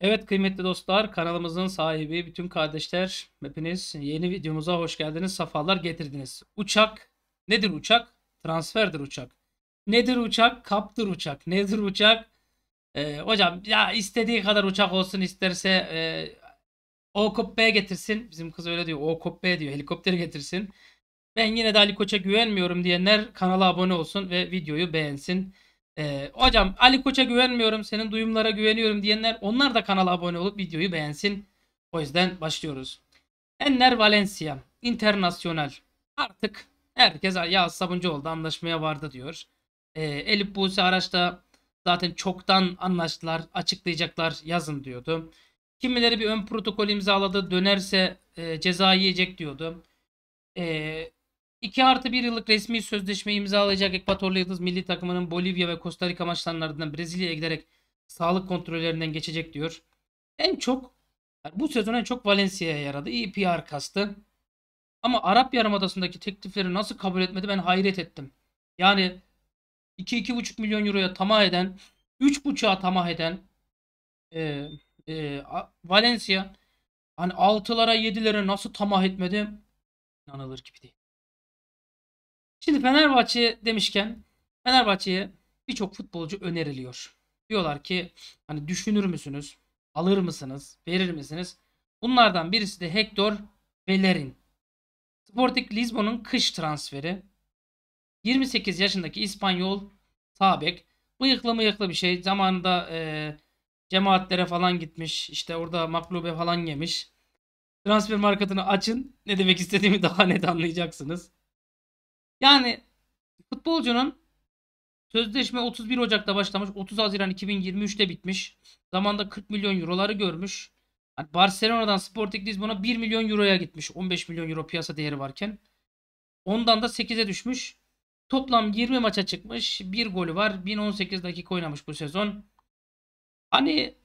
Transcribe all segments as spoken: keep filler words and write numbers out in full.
Evet kıymetli dostlar, kanalımızın sahibi, bütün kardeşler, hepiniz yeni videomuza hoş geldiniz, sefalar getirdiniz. Uçak nedir uçak? Transferdir uçak. Nedir uçak? Kaptır uçak. Nedir uçak? Ee, hocam ya istediği kadar uçak olsun isterse e, O Kubbe'ye getirsin. Bizim kız öyle diyor. O Kubbe diyor. Helikopteri getirsin. Ben yine de Ali Koç'a güvenmiyorum diyenler kanala abone olsun ve videoyu beğensin. Ee, hocam Ali Koç'a güvenmiyorum, senin duyumlara güveniyorum diyenler onlar da kanala abone olup videoyu beğensin. O yüzden başlıyoruz. Enner Valencia, Internasyonal. Artık herkes ya Sabuncu oldu, anlaşmaya vardı diyor. Ee, Elif Buse Araç'ta zaten çoktan anlaştılar, açıklayacaklar, yazın diyordu. Kimileri bir ön protokol imzaladı, dönerse e, ceza yiyecek diyordu. Ee, iki artı bir yıllık resmi sözleşme imzalayacak Ekvatorlu Yıldız milli takımının Bolivya ve Costa Rica maçlarının ardından Brezilya'ya giderek sağlık kontrollerinden geçecek diyor. En çok yani bu sezon en çok Valencia'ya yaradı. İyi P R kastı. Ama Arap Yarımadası'ndaki teklifleri nasıl kabul etmedi ben hayret ettim. Yani iki iki buçuk milyon euroya tamah eden, üç buçuğa tamah eden e, e, Valencia hani altılara yedilere nasıl tamah etmedi? İnanılır gibi değil. Şimdi Fenerbahçe demişken Fenerbahçe'ye birçok futbolcu öneriliyor. Diyorlar ki hani düşünür müsünüz? Alır mısınız? Verir misiniz? Bunlardan birisi de Hector Bellerin. Sporting Lisbon'un kış transferi. yirmi sekiz yaşındaki İspanyol sağ bek. Bıyıklı mıyıklı bir şey. Zamanında e, cemaatlere falan gitmiş. İşte orada maklube falan yemiş. Transfer marketini açın. Ne demek istediğimi daha net anlayacaksınız. Yani futbolcunun sözleşme otuz bir Ocak'ta başlamış. otuz Haziran iki bin yirmi üçte bitmiş. Zamanda kırk milyon euroları görmüş. Hani Barcelona'dan Sporting Lisbon'a bir milyon euroya gitmiş. on beş milyon euro piyasa değeri varken. Ondan da sekize düşmüş. Toplam yirmi maça çıkmış. Bir golü var. bin on sekiz dakika oynamış bu sezon. Hani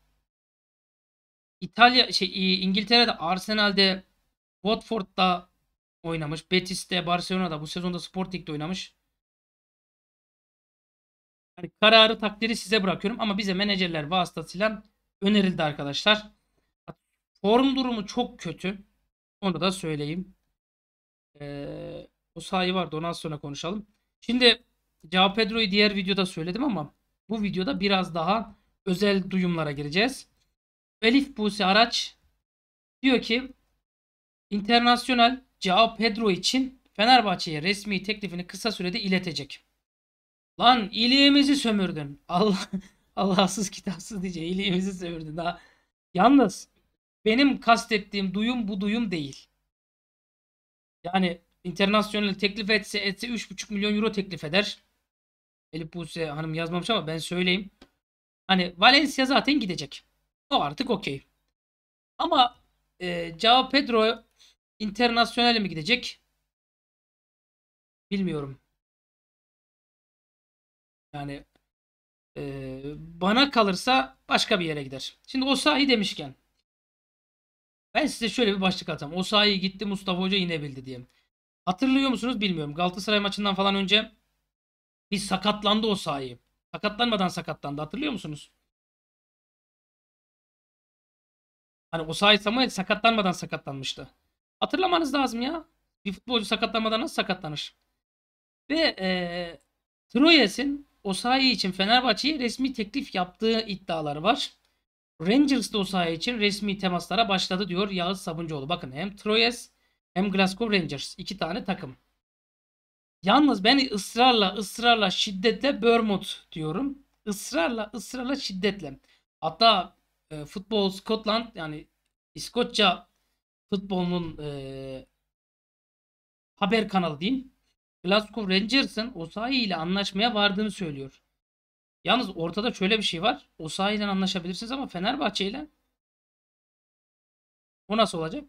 İtalya şey İngiltere'de Arsenal'de Watford'da oynamış. Betis'te, Barcelona'da bu sezonda Sporting'de oynamış. Hani kararı takdiri size bırakıyorum ama bize menajerler vasıtasıyla önerildi arkadaşlar. Form durumu çok kötü. Onu da söyleyeyim. Ee, o sahi vardı, onu az sonra konuşalım. Şimdi Cao Pedro'yu diğer videoda söyledim ama bu videoda biraz daha özel duyumlara gireceğiz. Elif Buse Araç diyor ki Internasyonel Cao Pedro için Fenerbahçe'ye resmi teklifini kısa sürede iletecek. Lan iliğimizi sömürdün. Allah Allahsız kitapsız diyece iliğimizi sömürdün. Daha. Yalnız benim kastettiğim duyum bu duyum değil. Yani internasyonel teklif etse etse üç buçuk milyon euro teklif eder. Elif Buse Hanım yazmamış ama ben söyleyeyim. Hani Valencia zaten gidecek. O artık okey. Ama e, Joao Pedro internasyonel mi gidecek? Bilmiyorum. Yani e, bana kalırsa başka bir yere gider. Şimdi Osayi demişken ben size şöyle bir başlık atacağım. Osayi gitti, Mustafa Hoca inebildi diye. Hatırlıyor musunuz bilmiyorum. Galatasaray maçından falan önce bir sakatlandı Osayi. Sakatlanmadan sakatlandı. Hatırlıyor musunuz? Hani Osayi Samuel sakatlanmadan sakatlanmıştı. Hatırlamanız lazım ya. Bir futbolcu sakatlanmadan nasıl sakatlanır? Ve eee Troyes'in Osayi için Fenerbahçe'ye resmi teklif yaptığı iddiaları var. Rangers da Osayi için resmi temaslara başladı diyor Yağız Sabuncuoğlu. Bakın hem Troyes hem Glasgow Rangers iki tane takım. Yalnız ben ısrarla ısrarla şiddetle Bournemouth diyorum. Israrla ısrarla şiddetle. Hatta e, Futbol Scotland yani İskoçya futbolunun e, haber kanalı diyeyim. Glasgow Rangers'ın Osayi ile anlaşmaya vardığını söylüyor. Yalnız ortada şöyle bir şey var. Osayi ile anlaşabilirsiniz ama Fenerbahçe ile o nasıl olacak?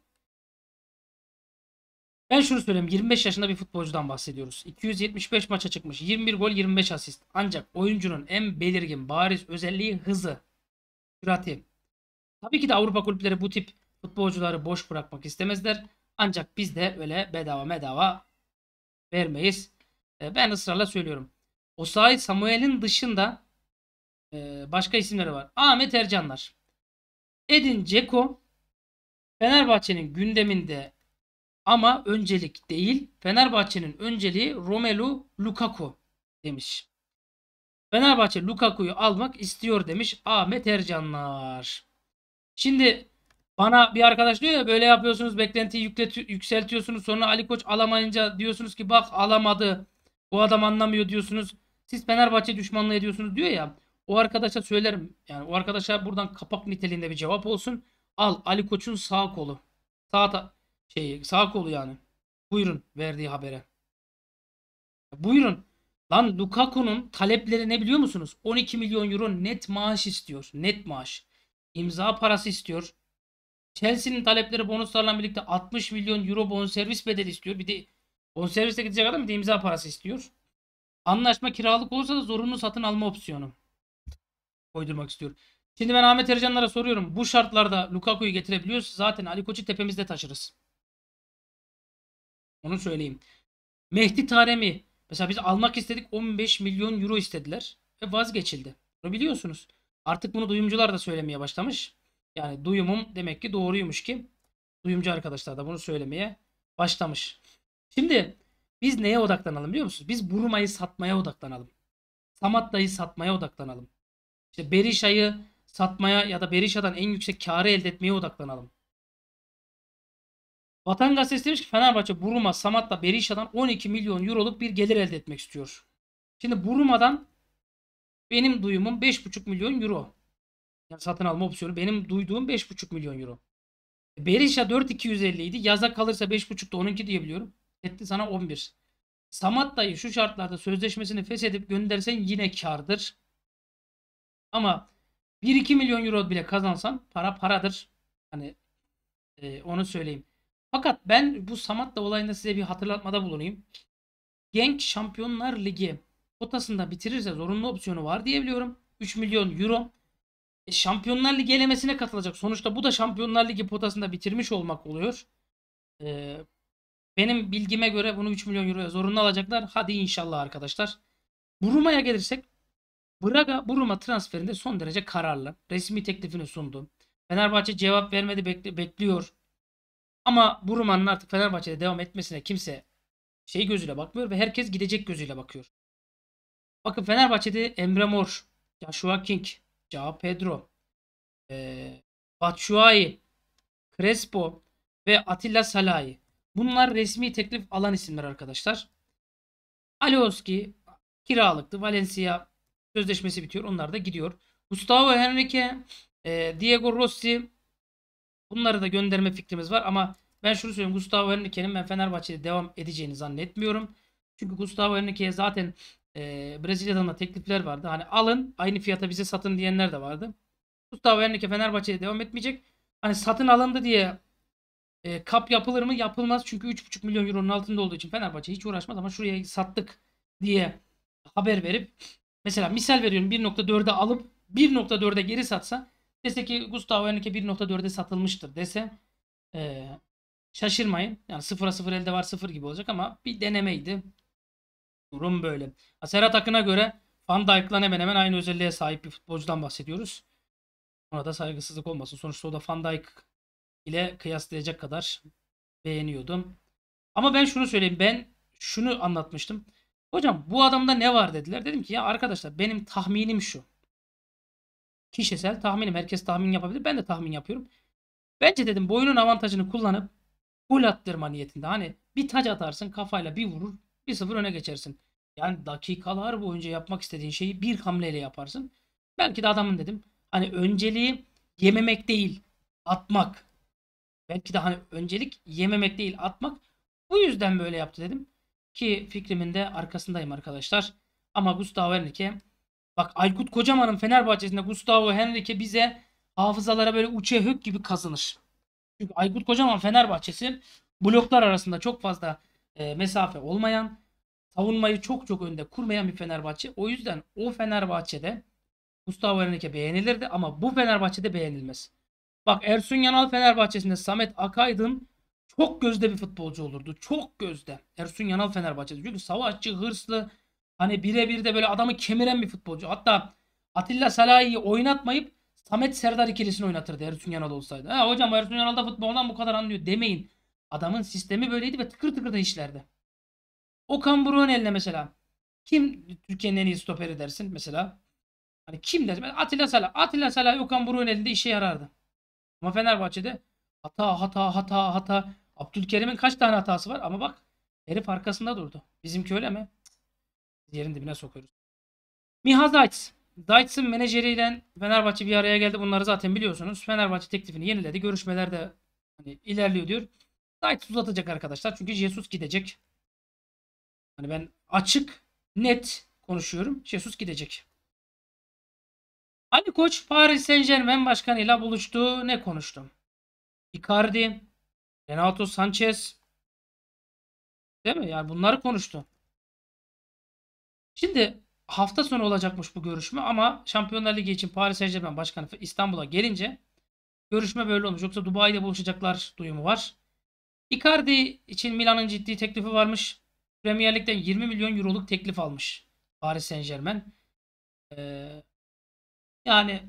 Ben şunu söyleyeyim. yirmi beş yaşında bir futbolcudan bahsediyoruz. iki yüz yetmiş beş maça çıkmış. yirmi bir gol, yirmi beş asist. Ancak oyuncunun en belirgin, bariz özelliği hızı, sürati. Tabii ki de Avrupa kulüpleri bu tip futbolcuları boş bırakmak istemezler. Ancak biz de öyle bedava bedava vermeyiz. E, Ben ısrarla söylüyorum. Osayi Samuel'in dışında e, başka isimleri var. Ahmet Ercanlar. Edin Dzeko Fenerbahçe'nin gündeminde ama öncelik değil. Fenerbahçe'nin önceliği Romelu Lukaku demiş. Fenerbahçe Lukaku'yu almak istiyor demiş Ahmet Ercanlar. Şimdi bana bir arkadaş diyor ya, böyle yapıyorsunuz, beklentiyi yükleti- yükseltiyorsunuz, sonra Ali Koç alamayınca diyorsunuz ki bak alamadı, bu adam anlamıyor diyorsunuz. Siz Fenerbahçe düşmanlığı ediyorsunuz diyor ya. O arkadaşa söylerim, yani o arkadaşa buradan kapak niteliğinde bir cevap olsun. Al, Ali Koç'un sağ kolu. Sağ ta- şeyi sağ kolu yani. Buyurun verdiği habere. Buyurun. Lan Lukaku'nun talepleri ne biliyor musunuz? on iki milyon euro net maaş istiyor. Net maaş. İmza parası istiyor. Chelsea'nin talepleri bonuslarla birlikte altmış milyon euro bonservis bedeli istiyor. Bir de bonservise gidecek adam, bir de imza parası istiyor. Anlaşma kiralık olursa da zorunlu satın alma opsiyonu koydurmak istiyor. Şimdi ben Ahmet Ercanlara soruyorum. Bu şartlarda Lukaku'yu getirebiliyoruz. Zaten Ali Koç'u tepemizde taşırız. Onu söyleyeyim. Mehdi Taremi. Mesela biz almak istedik, on beş milyon euro istediler. Ve vazgeçildi. Bunu biliyorsunuz. Artık bunu duyumcular da söylemeye başlamış. Yani duyumum demek ki doğruymuş ki duyumcu arkadaşlar da bunu söylemeye başlamış. Şimdi biz neye odaklanalım biliyor musunuz? Biz Buruma'yı satmaya odaklanalım. Samatta'yı satmaya odaklanalım. İşte Berisha'yı satmaya ya da Berisha'dan en yüksek karı elde etmeye odaklanalım. Vatan Gazetesi demiş ki Fenerbahçe Buruma, Samatta, Berisha'dan on iki milyon euroluk bir gelir elde etmek istiyor. Şimdi Buruma'dan benim duyumum beş buçuk milyon euro. Yani satın alma opsiyonu benim duyduğum beş buçuk milyon euro. Berisha dört bin iki yüz elli idi. Yaza kalırsa beş buçukta onunki diyebiliyorum. Etti sana on bir. Samatta'yı şu şartlarda sözleşmesini feshedip göndersen yine kardır. Ama bir iki milyon euro bile kazansan para paradır. Hani e, onu söyleyeyim. Fakat ben bu Samatta olayında size bir hatırlatmada bulunayım. Genk Şampiyonlar Ligi potasında bitirirse zorunlu opsiyonu var diyebiliyorum. üç milyon euro. E, Şampiyonlar Ligi elemesine katılacak. Sonuçta bu da Şampiyonlar Ligi potasında bitirmiş olmak oluyor. E, benim bilgime göre bunu üç milyon euroya zorunlu alacaklar. Hadi inşallah arkadaşlar. Buruma'ya gelirsek, Braga Buruma transferinde son derece kararlı. Resmi teklifini sundu. Fenerbahçe cevap vermedi, bekli bekliyor. Ama Buruma'nın artık Fenerbahçe'de devam etmesine kimse şey gözüyle bakmıyor ve herkes gidecek gözüyle bakıyor. Bakın Fenerbahçe'de Emre Mor, Joshua King, Joao Pedro, e, Batshuayi, Crespo ve Atilla Salahi. Bunlar resmi teklif alan isimler arkadaşlar. Alioski kiralıktı. Valencia sözleşmesi bitiyor. Onlar da gidiyor. Gustavo Henrique, e, Diego Rossi, bunları da gönderme fikrimiz var ama ben şunu söyleyeyim. Gustavo Henrique'nin ben Fenerbahçe'de devam edeceğini zannetmiyorum. Çünkü Gustavo Henrique'ye zaten e, Brezilya'dan da teklifler vardı. Hani alın aynı fiyata bize satın diyenler de vardı. Gustavo Henrique Fenerbahçe'de devam etmeyecek. Hani satın alındı diye e, kap yapılır mı? Yapılmaz. Çünkü üç buçuk milyon euronun altında olduğu için Fenerbahçe hiç uğraşmaz ama şuraya sattık diye haber verip mesela misal veriyorum bir nokta dörde alıp bir nokta dörde geri satsa, dese ki Gustavo Henrique bir nokta dörde satılmıştır dese e, şaşırmayın. Yani sıfıra sıfır elde var sıfır gibi olacak ama bir denemeydi. Durum böyle. Serhat Akın'a göre Van Dijk'la hemen hemen aynı özelliğe sahip bir futbolcudan bahsediyoruz. Ona da saygısızlık olmasın. Sonuçta o da Van Dijk ile kıyaslayacak kadar beğeniyordum. Ama ben şunu söyleyeyim. Ben şunu anlatmıştım. Hocam bu adamda ne var dediler. Dedim ki ya arkadaşlar benim tahminim şu. Kişisel tahminim. Herkes tahmin yapabilir. Ben de tahmin yapıyorum. Bence dedim boyunun avantajını kullanıp gol attırma niyetinde. Hani bir taç atarsın kafayla bir vurur bir sıfır öne geçersin. Yani dakikalar boyunca yapmak istediğin şeyi bir hamleyle yaparsın. Belki de adamın dedim hani önceliği yememek değil atmak. Belki de hani öncelik yememek değil atmak. Bu yüzden böyle yaptı dedim. Ki fikrimin de arkasındayım arkadaşlar. Ama Gustavo Henrique, bak Aykut Kocaman'ın Fenerbahçe'sinde Gustavo Henrique bize hafızalara böyle uçe hök gibi kazınır. Çünkü Aykut Kocaman Fenerbahçesi bloklar arasında çok fazla e, mesafe olmayan, savunmayı çok çok önde kurmayan bir Fenerbahçe. O yüzden o Fenerbahçe'de Gustavo Henrique beğenilirdi ama bu Fenerbahçe'de beğenilmez. Bak Ersun Yanal Fenerbahçe'sinde Samet Akaydın çok gözde bir futbolcu olurdu. Çok gözde. Ersun Yanal Fenerbahçe'de. Çünkü savaşçı, hırslı, hani birebir de böyle adamı kemiren bir futbolcu. Hatta Atilla Salahi'yi oynatmayıp Samet Serdar ikilisini oynatırdı Ersun Yanal olsaydı. Ha hocam Ersun Yanal da futboldan bu kadar anlıyor demeyin. Adamın sistemi böyleydi ve tıkır tıkır da işlerdi. Okan Buruk'un mesela. Kim Türkiye'nin en iyi stoperi dersin mesela? Hani kim dersin? Atilla Salah. Atilla Salah Okan Buruk'un elinde işe yarardı. Ama Fenerbahçe'de hata hata hata hata. Abdülkerim'in kaç tane hatası var? Ama bak herif arkasında durdu. Bizimki öyle mi? Yerin dibine sokuyoruz. Miha Zayt. Zayt'sın menajeriyle Fenerbahçe bir araya geldi. Bunları zaten biliyorsunuz. Fenerbahçe teklifini yeniledi. Görüşmeler de hani ilerliyor diyor. Zayt uzatacak arkadaşlar. Çünkü Jesus gidecek. Hani ben açık, net konuşuyorum. Jesus gidecek. Ali Koç Paris Saint-Germain başkanıyla buluştu. Ne konuştu? Icardi, Renato Sanchez, değil mi? Yani bunları konuştu. Şimdi hafta sonu olacakmış bu görüşme ama Şampiyonlar Ligi için Paris Saint-Germain başkanı İstanbul'a gelince görüşme böyle olmuş. Yoksa Dubai'de buluşacaklar duyumu var. Icardi için Milan'ın ciddi teklifi varmış. Premier Lig'den yirmi milyon euroluk teklif almış Paris Saint-Germain. Ee, yani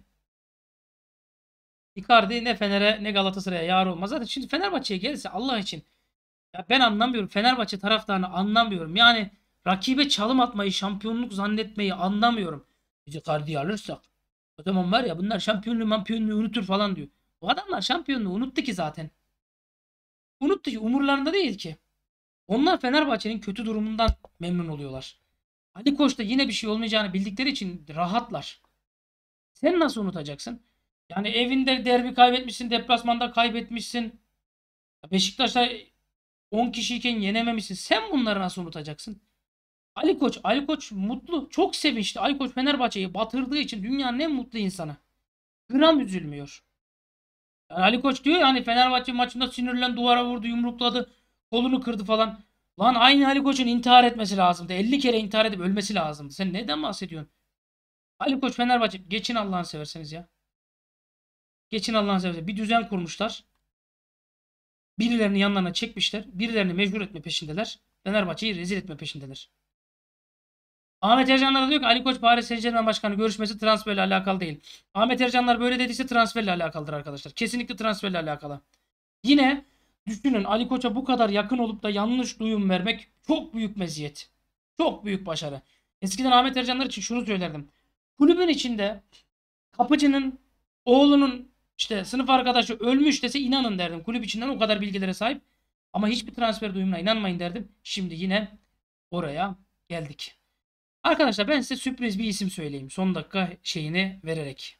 Icardi ne Fener'e ne Galatasaray'a yar olmaz. Zaten şimdi Fenerbahçe'ye gelirse Allah için ya ben anlamıyorum. Fenerbahçe taraftarını anlamıyorum. Yani rakibe çalım atmayı, şampiyonluk zannetmeyi anlamıyorum. Biz Icardi'yi alırsak o zaman var ya bunlar şampiyonluğu mampiyonluğu unutur falan diyor. O adamlar şampiyonluğu unuttu ki zaten. Unuttu ki umurlarında değil ki. Onlar Fenerbahçe'nin kötü durumundan memnun oluyorlar. Ali Koç da yine bir şey olmayacağını bildikleri için rahatlar. Sen nasıl unutacaksın? Yani evinde derbi kaybetmişsin, deplasmanda kaybetmişsin. Beşiktaş'ta on kişiyken yenememişsin. Sen bunları nasıl unutacaksın? Ali Koç, Ali Koç mutlu, çok sevinçli. Ali Koç Fenerbahçe'yi batırdığı için dünyanın en mutlu insanı. Gram üzülmüyor. Yani Ali Koç diyor ya hani Fenerbahçe maçında sinirlen duvara vurdu, yumrukladı, kolunu kırdı falan. Lan aynı Ali Koç'un intihar etmesi lazımdı. elli kere intihar edip ölmesi lazımdı. Sen neden bahsediyorsun? Ali Koç Fenerbahçe geçin Allah'ını severseniz ya. Geçin Allah'ını seversen. Bir düzen kurmuşlar. Birilerini yanlarına çekmişler. Birilerini mecbur etme peşindeler. Fenerbahçe'yi rezil etme peşindeler. Ahmet Ercanlar da diyor ki Ali Koç Paris Saint-Germain başkanı görüşmesi transferle alakalı değil. Ahmet Ercanlar böyle dediyse transferle alakalıdır arkadaşlar. Kesinlikle transferle alakalı. Yine düşünün Ali Koç'a bu kadar yakın olup da yanlış duyum vermek çok büyük meziyet. Çok büyük başarı. Eskiden Ahmet Ercanlar için şunu söylerdim. Kulübün içinde kapıcının oğlunun işte sınıf arkadaşı ölmüş dese inanın derdim. Kulüp içinden o kadar bilgilere sahip. Ama hiçbir transfer duyumuna inanmayın derdim. Şimdi yine oraya geldik. Arkadaşlar ben size sürpriz bir isim söyleyeyim. Son dakika şeyini vererek.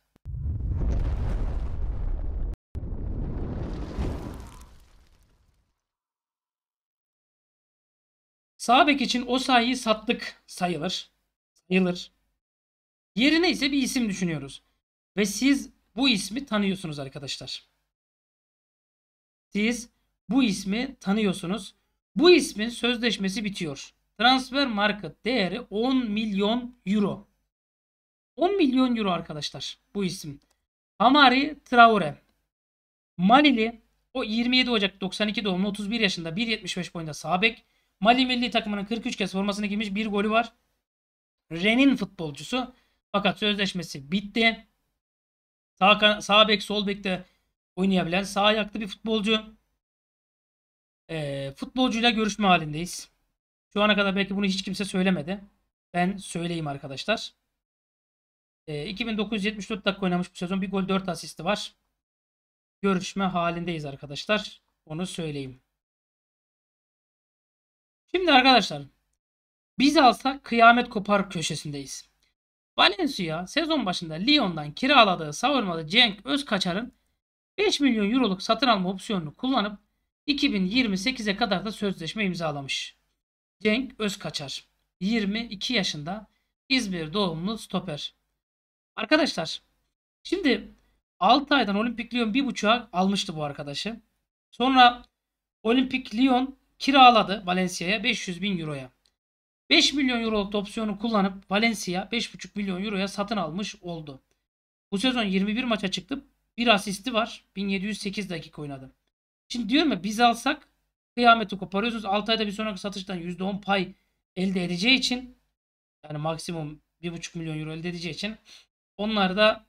Sağ bek için o sayıyı sattık sayılır. Sayılır. Yerine ise bir isim düşünüyoruz. Ve siz bu ismi tanıyorsunuz arkadaşlar. Siz bu ismi tanıyorsunuz. Bu ismin sözleşmesi bitiyor. Transfer market değeri on milyon euro. on milyon euro arkadaşlar bu isim. Amari Traore. Malili o yirmi yedi Ocak doksan iki doğumlu otuz bir yaşında bir yetmiş beş boyunda sağ bek. Mali milli takımının kırk üç kez formasını giymiş, bir golü var. Ren'in futbolcusu. Fakat sözleşmesi bitti. Sağ, sağ bek sol bekte oynayabilen sağ ayaklı bir futbolcu. Ee, futbolcuyla görüşme halindeyiz. Şu ana kadar belki bunu hiç kimse söylemedi. Ben söyleyeyim arkadaşlar. Ee, iki bin dokuz yüz yetmiş dört dakika oynamış bu sezon. Bir gol dört asisti var. Görüşme halindeyiz arkadaşlar. Onu söyleyeyim. Şimdi arkadaşlar biz alsak kıyamet kopar köşesindeyiz. Valencia sezon başında Lyon'dan kiraladığı savunmada Cenk Özkaçar'ın beş milyon euroluk satın alma opsiyonunu kullanıp iki bin yirmi sekize kadar da sözleşme imzalamış. Cenk Özkaçar yirmi iki yaşında İzmir doğumlu stoper. Arkadaşlar şimdi altı aydan Olimpik Lyon bir buçuğa almıştı bu arkadaşı. Sonra Olimpik Lyon kiraladı Valencia'ya beş yüz bin euroya. beş milyon euroluk opsiyonu kullanıp Valencia beş buçuk milyon euroya satın almış oldu. Bu sezon yirmi bir maça çıktı. Bir asisti var. bin yedi yüz sekiz dakika oynadı. Şimdi diyorum ya biz alsak kıyameti koparıyorsunuz. altı ayda bir sonraki satıştan yüzde on pay elde edeceği için yani maksimum bir buçuk milyon euro elde edeceği için onlar da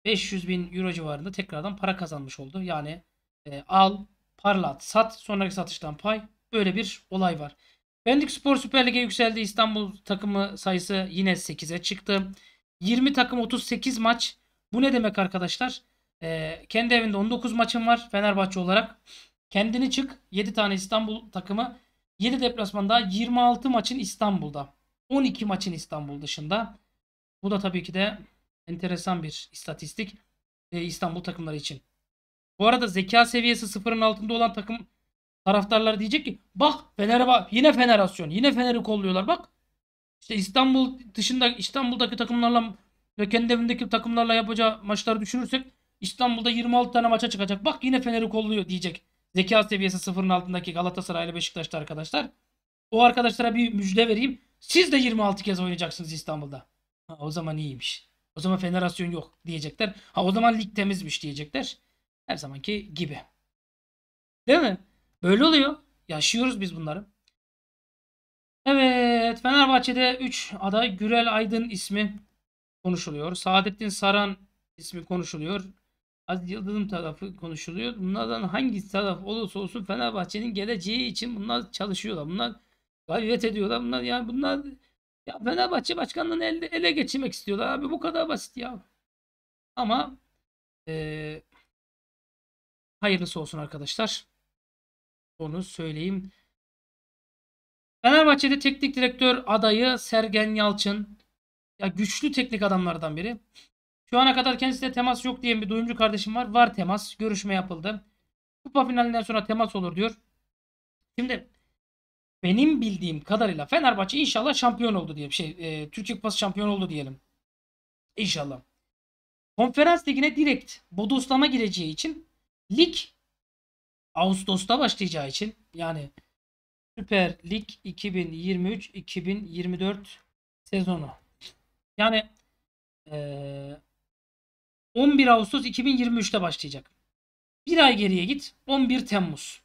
beş yüz bin euro civarında tekrardan para kazanmış oldu. Yani e, al, parlat, sat, sonraki satıştan pay. Böyle bir olay var. Pendik Spor Süper Lig'e yükseldi. İstanbul takımı sayısı yine sekize çıktı. yirmi takım otuz sekiz maç. Bu ne demek arkadaşlar? E, kendi evinde on dokuz maçın var Fenerbahçe olarak. Kendini çık. yedi tane İstanbul takımı. yedi deplasmanda yirmi altı maçın İstanbul'da. on iki maçın İstanbul dışında. Bu da tabii ki de enteresan bir istatistik e, İstanbul takımları için. Bu arada zeka seviyesi sıfırın altında olan takım taraftarlar diyecek ki bak Fener'e bak, yine Fenerasyon, yine Fener'i kolluyorlar bak. İşte İstanbul dışında İstanbul'daki takımlarla ve kendi evindeki takımlarla yapacağı maçları düşünürsek İstanbul'da yirmi altı tane maça çıkacak. Bak yine Fener'i kolluyor diyecek. Zeka seviyesi sıfırın altındaki Galatasaray ile Beşiktaş'ta arkadaşlar. O arkadaşlara bir müjde vereyim. Siz de yirmi altı kez oynayacaksınız İstanbul'da. Ha, o zaman iyiymiş. O zaman federasyon yok diyecekler. Ha, o zaman lig temizmiş diyecekler. Her zamanki gibi. Değil mi? Böyle oluyor. Yaşıyoruz biz bunları. Evet, Fenerbahçe'de üç aday. Gürel Aydın ismi konuşuluyor. Saadettin Saran ismi konuşuluyor. Aziz Yıldırım tarafı konuşuluyor. Bunlardan hangi taraf olursa olsun Fenerbahçe'nin geleceği için bunlar çalışıyorlar. Bunlar gayret ediyorlar. Bunlar yani bunlar ya Fenerbahçe başkanlığını elde, ele geçirmek istiyorlar abi. Bu kadar basit ya. Ama e, hayırlısı olsun arkadaşlar. Onu söyleyeyim. Fenerbahçe'de teknik direktör adayı Sergen Yalçın. Ya güçlü teknik adamlardan biri. Şu ana kadar kendisiyle temas yok diyen bir duyumcu kardeşim var. Var temas. Görüşme yapıldı. Kupa finalinden sonra temas olur diyor. Şimdi benim bildiğim kadarıyla Fenerbahçe inşallah şampiyon oldu diye bir şey. E, Türkiye Kupası şampiyon oldu diyelim. İnşallah. Konferans ligine direkt bodoslama gireceği için lig Ağustos'ta başlayacağı için yani Süper Lig iki bin yirmi üç iki bin yirmi dört sezonu. Yani ee, on bir Ağustos iki bin yirmi üçte başlayacak. Bir ay geriye git. on bir Temmuz.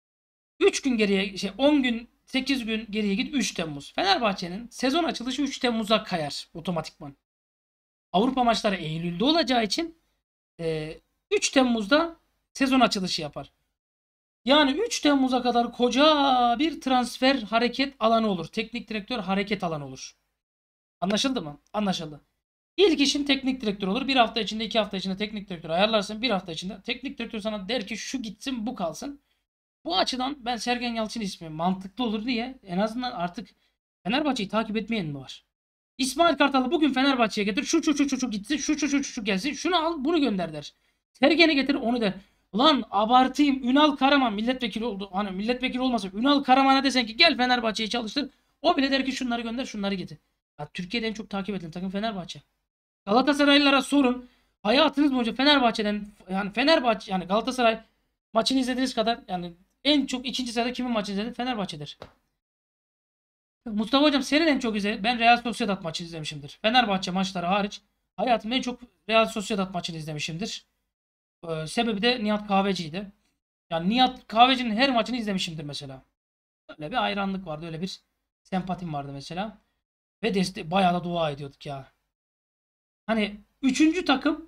üç gün geriye şey on gün sekiz gün geriye git üç Temmuz. Fenerbahçe'nin sezon açılışı üç Temmuz'a kayar otomatikman. Avrupa maçları Eylül'de olacağı için e, üç Temmuz'da sezon açılışı yapar. Yani üç Temmuz'a kadar koca bir transfer hareket alanı olur. Teknik direktör hareket alanı olur. Anlaşıldı mı? Anlaşıldı. İlk işin teknik direktör olur. Bir hafta içinde, iki hafta içinde teknik direktör ayarlarsın. Bir hafta içinde teknik direktör sana der ki şu gitsin, bu kalsın. Bu açıdan ben Sergen Yalçın ismi mantıklı olur diye en azından artık Fenerbahçe'yi takip etmeyen mi var? İsmail Kartal'ı bugün Fenerbahçe'ye getir. Şu şu şu şu, şu gitsin. Şu şu şu şu gelsin. Şunu al, bunu gönder der. Sergen'i getir, onu der. Ulan abartayım. Ünal Karaman milletvekili oldu. Hani milletvekili olmasa Ünal Karaman'a desen ki gel Fenerbahçe'yi çalıştır. O bile der ki şunları gönder, şunları getir. Ya, Türkiye'de en çok takip edilen takım Fenerbahçe. Galatasaraylılara sorun. Hayatınız boyunca Fenerbahçe'den yani Fenerbahçe yani Galatasaray maçını izlediğiniz kadar yani en çok ikinci sırada kimin maçını izledin? Fenerbahçe'dir. Mustafa hocam senin en çok izlediğin ben Real Sociedad maçını izlemişimdir. Fenerbahçe maçları hariç hayatımda en çok Real Sociedad maçını izlemişimdir. Ee, sebebi de Nihat Kahveci'ydi. Yani Nihat Kahveci'nin her maçını izlemişimdir mesela. Öyle bir hayranlık vardı, öyle bir sempatim vardı mesela. Ve deste bayağı da dua ediyorduk ya. Hani üçüncü takım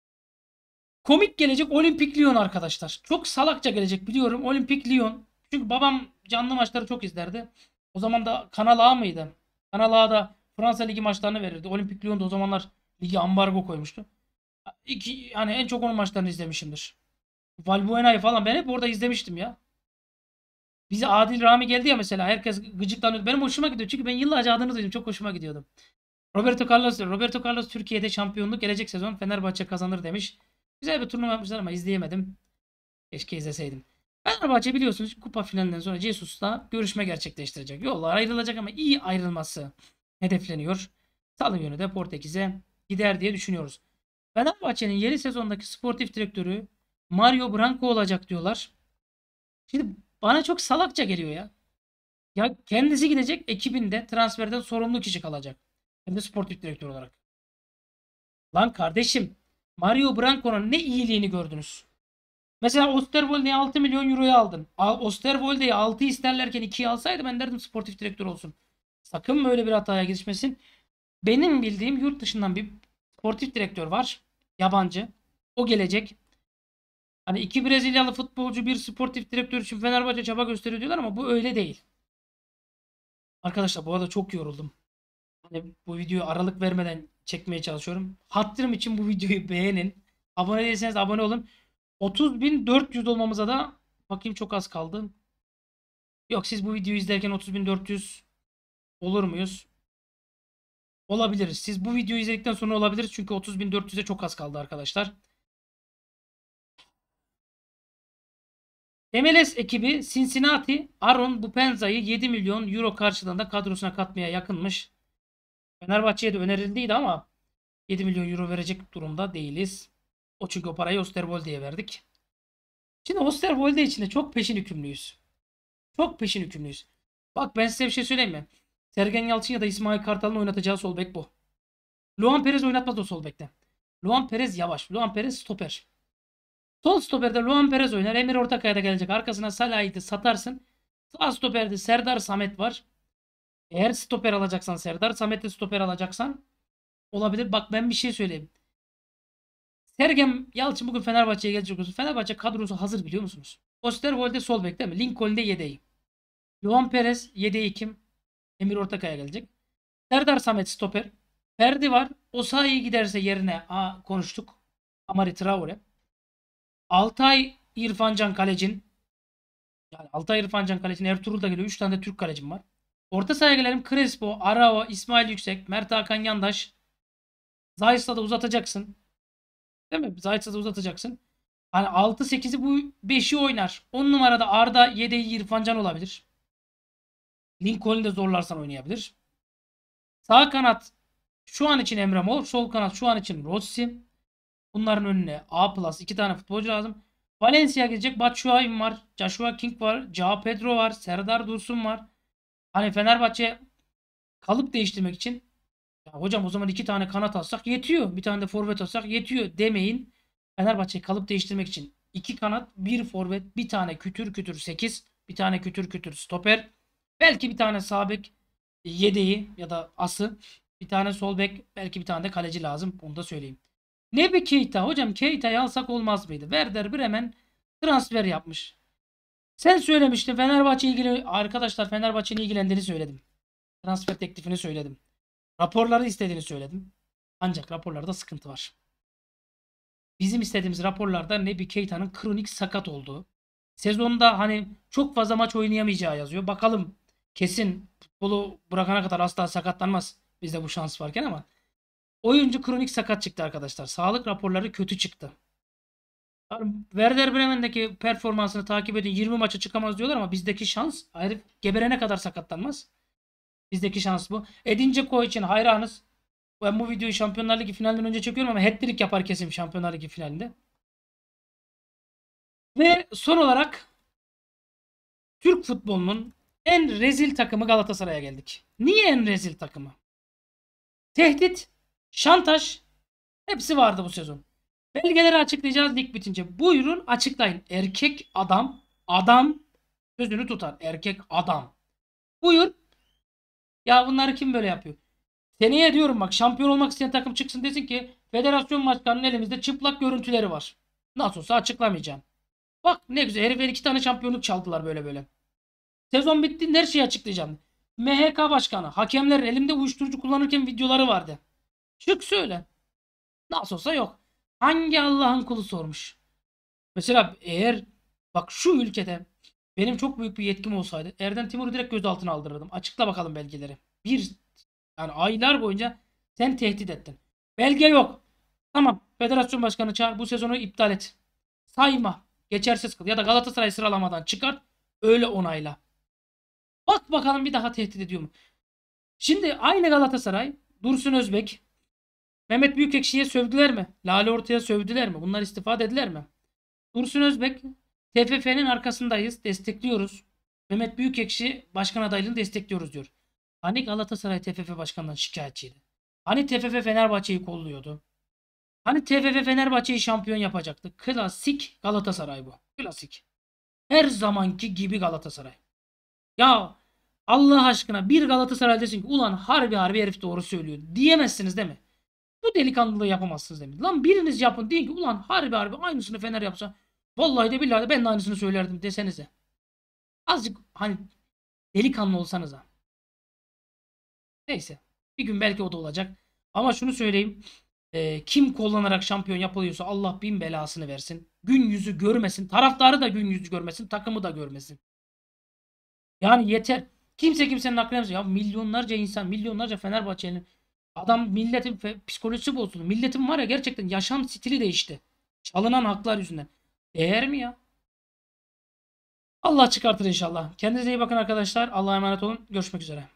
komik gelecek Olimpik Lyon arkadaşlar. Çok salakça gelecek biliyorum Olimpik Lyon. Çünkü babam canlı maçları çok izlerdi. O zaman da Kanal A mıydı? Kanal A'da Fransa Ligi maçlarını verirdi. Olimpik Lyon da o zamanlar ligi ambargo koymuştu. İki, yani en çok onun maçlarını izlemişimdir. Valbuena'yı falan ben hep orada izlemiştim ya. Bize Adil Rami geldi ya mesela. Herkes gıcıklanıyordu. Benim hoşuma gidiyor. Çünkü ben yıllarca adını duydum. Çok hoşuma gidiyordu. Roberto Carlos, Roberto Carlos Türkiye'de şampiyonluk gelecek sezon Fenerbahçe kazanır demiş. Güzel bir turnuva yapmışlar ama izleyemedim. Keşke izleseydim. Fenerbahçe biliyorsunuz kupa finalinden sonra Jesus'la görüşme gerçekleştirecek. Yollar ayrılacak ama iyi ayrılması hedefleniyor. Salı günü de Portekiz'e gider diye düşünüyoruz. Fenerbahçe'nin yeni sezondaki sportif direktörü Mario Branco olacak diyorlar. Şimdi bana çok salakça geliyor ya. Ya kendisi gidecek, ekibinde transferden sorumlu kişi kalacak. Hem de sportif direktör olarak. Lan kardeşim, Mario Branco'nun ne iyiliğini gördünüz? Mesela Osterwolde'yi altı milyon euroya aldın. Osterwolde'yi altı isterlerken ikiyi alsaydı ben derdim sportif direktör olsun. Sakın böyle bir hataya girişmesin. Benim bildiğim yurt dışından bir sportif direktör var. Yabancı. O gelecek. Hani iki Brezilyalı futbolcu bir sportif direktör için Fenerbahçe çaba gösteriyor diyorlar ama bu öyle değil. Arkadaşlar bu arada çok yoruldum. Hani bu videoyu aralık vermeden çekmeye çalışıyorum. Hatırım için bu videoyu beğenin. Abone değilseniz abone olun. otuz bin dört yüz olmamıza da bakayım, çok az kaldı. Yok, siz bu videoyu izlerken otuz bin dört yüz olur muyuz? Olabiliriz. Siz bu videoyu izledikten sonra olabiliriz. Çünkü otuz bin dört yüze çok az kaldı arkadaşlar. M L S ekibi Cincinnati Aaron Bupenza'yı yedi milyon euro karşılığında kadrosuna katmaya yakınmış. Fenerbahçe'ye de önerildiydi ama yedi milyon euro verecek durumda değiliz. O çünkü o parayı Osterwolde'ye verdik. Şimdi Osterwolde için de çok peşin hükümlüyüz. Çok peşin hükümlüyüz. Bak ben size bir şey söyleyeyim mi? Sergen Yalçın ya da İsmail Kartal'ın oynatacağı sol bek bu. Luan Perez oynatmaz o sol bekte. Luan Perez yavaş. Luan Perez stoper. Sol stoperde Luan Perez oynar. Emir Ortakaya da gelecek. Arkasına Salah'ı satarsın. Sağ stoperde Serdar Samet var. Eğer stoper alacaksan Serdar Samet'te stoper alacaksan olabilir. Bak ben bir şey söyleyeyim. Sergen Yalçın bugün Fenerbahçe'ye gelecek olsun. Fenerbahçe kadrosu hazır, biliyor musunuz? Osterwolde sol bek değil mi? Lincoln'de yedeği. Luan Perez yedeği kim? Emir Ortakaya gelecek. Serdar Samet stoper. Ferdi var. Osayi giderse yerine a, konuştuk. Amari Traore. Altay İrfancan kalecin. Yani Altay İrfancan kalecin. Ertuğrul da geliyor. üç tane de Türk kalecim var. Orta sahaya gelelim. Crespo, Arao, İsmail Yüksek, Mert Hakan Yandaş. Zayt'sa da uzatacaksın. Değil mi? Zayt'sa da uzatacaksın. Hani altı sekizi bu beşi oynar. on numarada Arda, yedeği İrfancan olabilir. Lincoln'u de zorlarsan oynayabilir. Sağ kanat şu an için Emre Mor. Sol kanat şu an için Rossi. Bunların önüne A plus iki tane futbolcu lazım. Valencia gelecek. Batshuayi var. Joshua King var. Joao Pedro var. Serdar Dursun var. Hani Fenerbahçe kalıp değiştirmek için ya hocam o zaman iki tane kanat alsak yetiyor. Bir tane de forvet alsak yetiyor demeyin. Fenerbahçe kalıp değiştirmek için iki kanat, bir forvet, bir tane kütür kütür sekiz, bir tane kütür kütür stoper. Belki bir tane sağ bek yedeği ya da ası. Bir tane sol bek, belki bir tane de kaleci lazım. Onu da söyleyeyim. Ne bir Keita hocam, Keita'yı alsak olmaz mıydı? Werder Bremen transfer yapmış. Sen söylemiştin Fenerbahçe ilgili, arkadaşlar Fenerbahçe'nin ilgilendiğini söyledim. Transfer teklifini söyledim. Raporları istediğini söyledim. Ancak raporlarda sıkıntı var. Bizim istediğimiz raporlarda Nebi Keita'nın kronik sakat olduğu. Sezonda hani çok fazla maç oynayamayacağı yazıyor. Bakalım, kesin futbolu bırakana kadar asla sakatlanmaz. Bizde bu şans varken ama oyuncu kronik sakat çıktı arkadaşlar. Sağlık raporları kötü çıktı. Yani Werder Bremen'deki performansını takip edin. yirmi maça çıkamaz diyorlar ama bizdeki şans ayrı, geberene kadar sakatlanmaz. Bizdeki şans bu. Edin Dzeko için hayranız. Ben bu videoyu Şampiyonlar Ligi finalinden önce çekiyorum ama hat-trick yapar kesin Şampiyonlar Ligi finalinde. Ve son olarak Türk futbolunun en rezil takımı Galatasaray'a geldik. Niye en rezil takımı? Tehdit, şantaj hepsi vardı bu sezon. Belgeleri açıklayacağız lig bitince. Buyurun açıklayın. Erkek adam, adam sözünü tutar. Erkek adam. Buyur. Ya bunları kim böyle yapıyor? Seneye diyorum bak, şampiyon olmak isteyen takım çıksın desin ki federasyon başkanının elimizde çıplak görüntüleri var. Nasıl olsa açıklamayacağım. Bak ne güzel, herifler iki tane şampiyonluk çaldılar böyle böyle. Sezon bitti, her şeyi açıklayacağım. M H K başkanı, hakemlerin elimde uyuşturucu kullanırken videoları vardı. Çık söyle. Nasıl olsa yok. Hangi Allah'ın kulu sormuş? Mesela eğer bak şu ülkede benim çok büyük bir yetkim olsaydı Erden Timur'u direkt gözaltına aldırırdım. Açıkla bakalım belgeleri. Bir, yani aylar boyunca sen tehdit ettin. Belge yok. Tamam. Federasyon başkanı çağır. Bu sezonu iptal et. Sayma. Geçersiz kıl. Ya da Galatasaray sıralamadan çıkart. Öyle onayla. Bak bakalım bir daha tehdit ediyor mu? Şimdi aynı Galatasaray Dursun Özbek, Mehmet Büyükekşi'ye sövdüler mi? Lale Orta'ya sövdüler mi? Bunlar istifa dediler mi? Dursun Özbek, T F F'nin arkasındayız. Destekliyoruz. Mehmet Büyükekşi başkan adaylığını destekliyoruz diyor. Hani Galatasaray T F F başkanından şikayetçiydi? Hani T F F Fenerbahçe'yi kolluyordu? Hani T F F Fenerbahçe'yi şampiyon yapacaktı? Klasik Galatasaray bu. Klasik. Her zamanki gibi Galatasaray. Ya Allah aşkına bir Galatasaray desin ki ulan harbi harbi herif doğru söylüyor diyemezsiniz değil mi? Bu delikanlılığı yapamazsınız demiş. Lan biriniz yapın deyin ki ulan harbi harbi aynısını Fener yapsa vallahi de billahi de ben de aynısını söylerdim desenize. Azıcık hani delikanlı olsanız ha. Neyse. Bir gün belki o da olacak. Ama şunu söyleyeyim. E, kim kullanarak şampiyon yapılıyorsa Allah bin belasını versin. Gün yüzü görmesin. Taraftarı da gün yüzü görmesin. Takımı da görmesin. Yani yeter. Kimse kimsenin aklına gelmesin. Ya milyonlarca insan, milyonlarca Fenerbahçeli'nin adam milletin fe- psikolojisi bozuldu. Milletin var ya gerçekten yaşam stili değişti. Çalınan haklar yüzünden. Değer mi ya? Allah çıkartır inşallah. Kendinize iyi bakın arkadaşlar. Allah'a emanet olun. Görüşmek üzere.